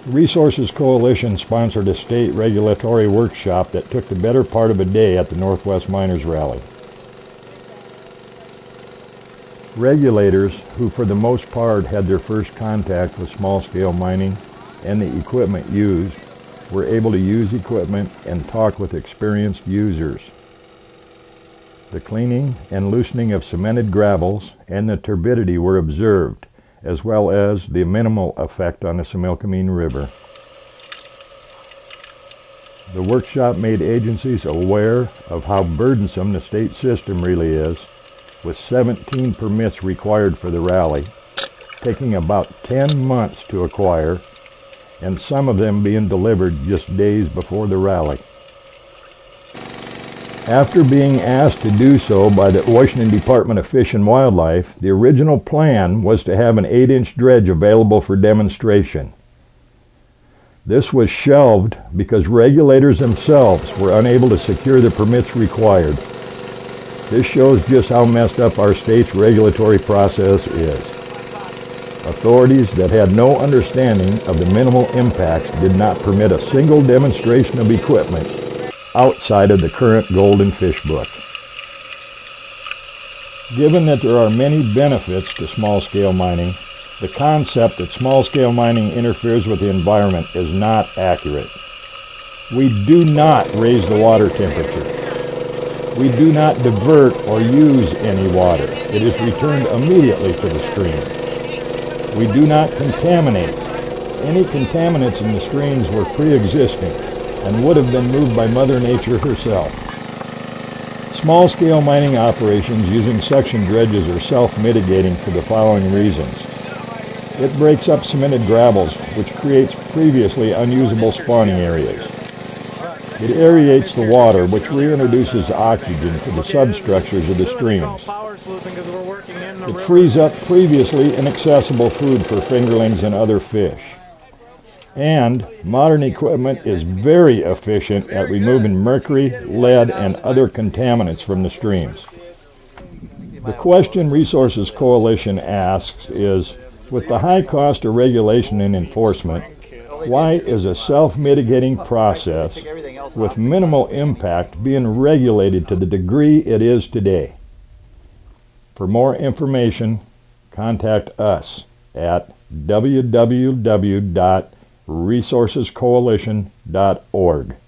Resources Coalition sponsored a state regulatory workshop that took the better part of a day at the Northwest Miners Rally. Regulators, who for the most part had their first contact with small-scale mining and the equipment used, were able to use equipment and talk with experienced users. The cleaning and loosening of cemented gravels and the turbidity were observed, as well as the minimal effect on the Similkameen River. The workshop made agencies aware of how burdensome the state system really is, with 17 permits required for the rally, taking about 10 months to acquire, and some of them being delivered just days before the rally. After being asked to do so by the Washington Department of Fish and Wildlife, the original plan was to have an 8-inch dredge available for demonstration. This was shelved because regulators themselves were unable to secure the permits required. This shows just how messed up our state's regulatory process is. Authorities that had no understanding of the minimal impacts did not permit a single demonstration of equipment outside of the current Golden Fish Book. Given that there are many benefits to small-scale mining, the concept that small-scale mining interferes with the environment is not accurate. We do not raise the water temperature. We do not divert or use any water. It is returned immediately to the stream. We do not contaminate. Any contaminants in the streams were pre-existing and would have been moved by Mother Nature herself. Small-scale mining operations using suction dredges are self-mitigating for the following reasons. It breaks up cemented gravels, which creates previously unusable spawning areas. It aerates the water, which reintroduces oxygen to the substructures of the streams. It frees up previously inaccessible food for fingerlings and other fish. And modern equipment is very efficient at removing mercury, lead, and other contaminants from the streams. The question Resources Coalition asks is, with the high cost of regulation and enforcement, why is a self-mitigating process with minimal impact being regulated to the degree it is today? For more information, contact us at www.resourcescoalition.org.